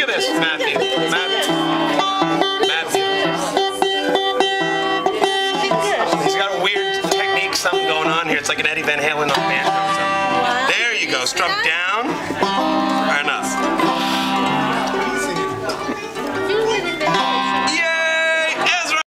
at this, Matthew. Matthew. He's got a weird technique, something going on here. It's like an Eddie Van Halen on Banjo or something. There you go. Strum down.